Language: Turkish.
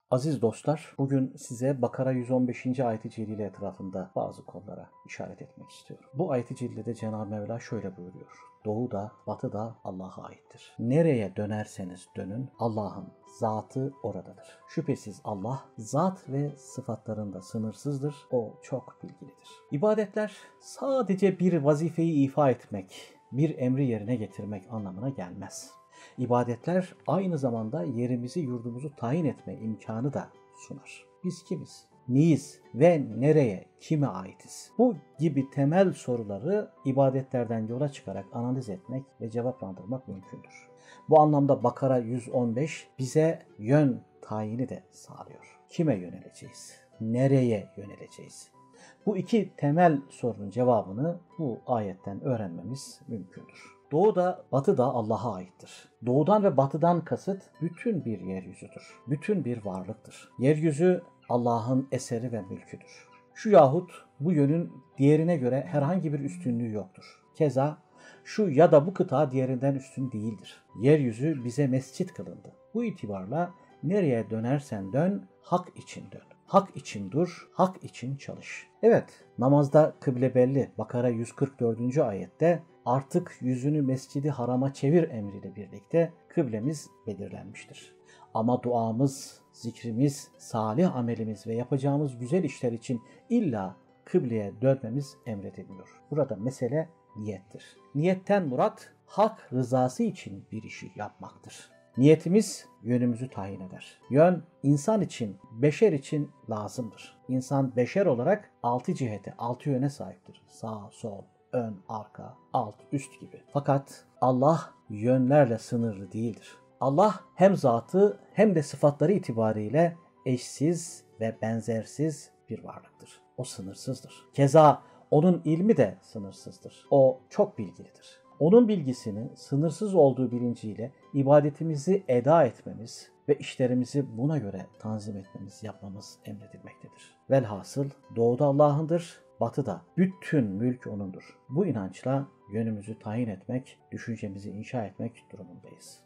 Aziz dostlar, bugün size Bakara 115. ayet-i celile etrafında bazı konulara işaret etmek istiyorum. Bu ayet-i celilede Cenab-ı Mevla şöyle buyuruyor. Doğu da, batı da Allah'a aittir. Nereye dönerseniz dönün, Allah'ın zatı oradadır. Şüphesiz Allah, zat ve sıfatlarında sınırsızdır. O çok bilgilidir. İbadetler sadece bir vazifeyi ifa etmek, bir emri yerine getirmek anlamına gelmez. İbadetler aynı zamanda yerimizi, yurdumuzu tayin etme imkanı da sunar. Biz kimiz? Neyiz ve nereye, kime aitiz? Bu gibi temel soruları ibadetlerden yola çıkarak analiz etmek ve cevaplandırmak mümkündür. Bu anlamda Bakara 115 bize yön tayini de sağlıyor. Kime yöneleceğiz? Nereye yöneleceğiz? Bu iki temel sorunun cevabını bu ayetten öğrenmemiz mümkündür. Doğu da batı da Allah'a aittir. Doğudan ve batıdan kasıt bütün bir yeryüzüdür. Bütün bir varlıktır. Yeryüzü Allah'ın eseri ve mülküdür. Şu yahut bu yönün diğerine göre herhangi bir üstünlüğü yoktur. Keza şu ya da bu kıta diğerinden üstün değildir. Yeryüzü bize mescit kılındı. Bu itibarla nereye dönersen dön, hak için dön. Hak için dur, hak için çalış. Evet, namazda kıble belli. Bakara 144. ayette artık yüzünü Mescid-i Haram'a çevir emriyle birlikte kıblemiz belirlenmiştir. Ama duamız, zikrimiz, salih amelimiz ve yapacağımız güzel işler için illa kıbleye dönmemiz emrediliyor. Burada mesele niyettir. Niyetten murat hak rızası için bir işi yapmaktır. Niyetimiz yönümüzü tayin eder. Yön insan için, beşer için lazımdır. İnsan beşer olarak 6 cihete, 6 yöne sahiptir. Sağ, sol, ön, arka, alt, üst gibi. Fakat Allah yönlerle sınırlı değildir. Allah hem zatı hem de sıfatları itibariyle eşsiz ve benzersiz bir varlıktır. O sınırsızdır. Keza onun ilmi de sınırsızdır. O çok bilgilidir. Onun bilgisinin sınırsız olduğu bilinciyle ibadetimizi eda etmemiz ve işlerimizi buna göre tanzim etmemiz, yapmamız emredilmektedir. Velhasıl doğuda Allah'ındır, batıda bütün mülk O'nundur. Bu inançla yönümüzü tayin etmek, düşüncemizi inşa etmek durumundayız.